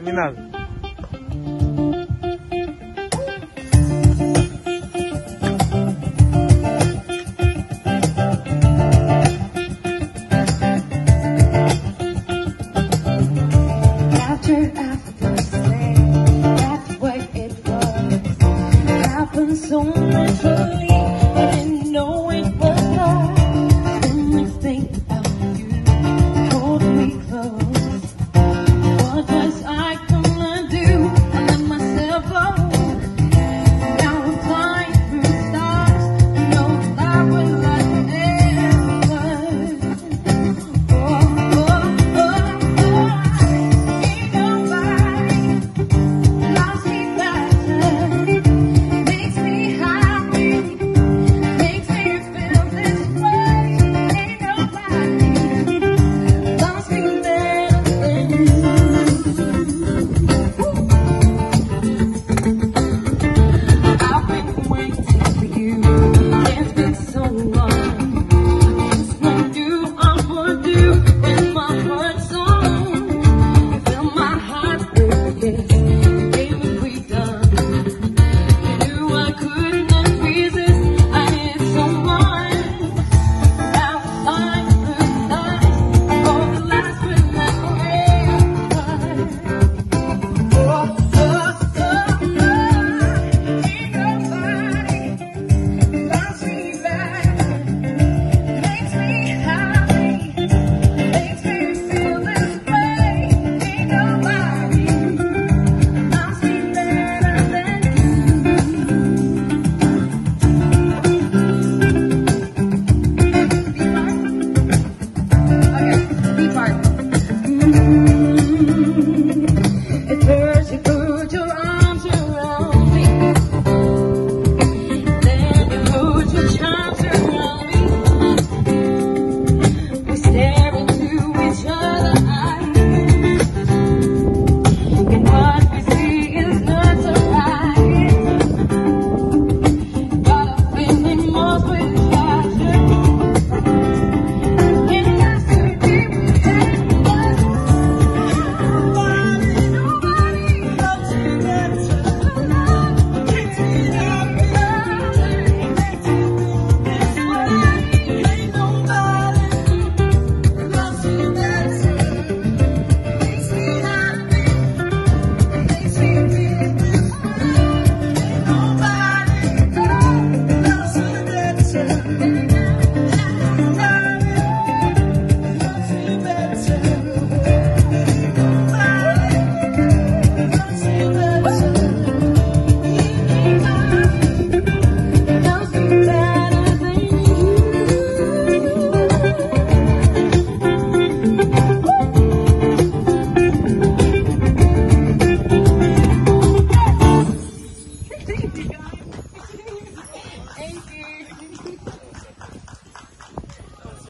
Не надо. So naturally, I didn't know it was love. When I think about you, hold me close. What was I gonna do? I let myself go. Now I'm flying through the stars. I know that I will last forever. Ain't nobody loves me better. Makes me happy, makes me feel this way. Ain't nobody loves me better than you. I've been waiting for you. It's been so long. Just wonder I would do when my heart's on. You feel my heart break. Baby, we done. You knew I couldn't resist. I need someone that was fine through the night. For the last will last forever. Ain't nobody loves me better. Makes me happy, makes me feel this way. Ain't nobody loves me better than you. B part. At first you put your arms around me, then you put your charms around me. We stare into each other's eyes, and what we see is not so right. Got a feeling more with passion. It has to be with anyone. Nobody loves you better. Makes me happy, makes me feel this way. Ain't nobody loves you better. Makes me happy, makes me feel this way. Ain't nobody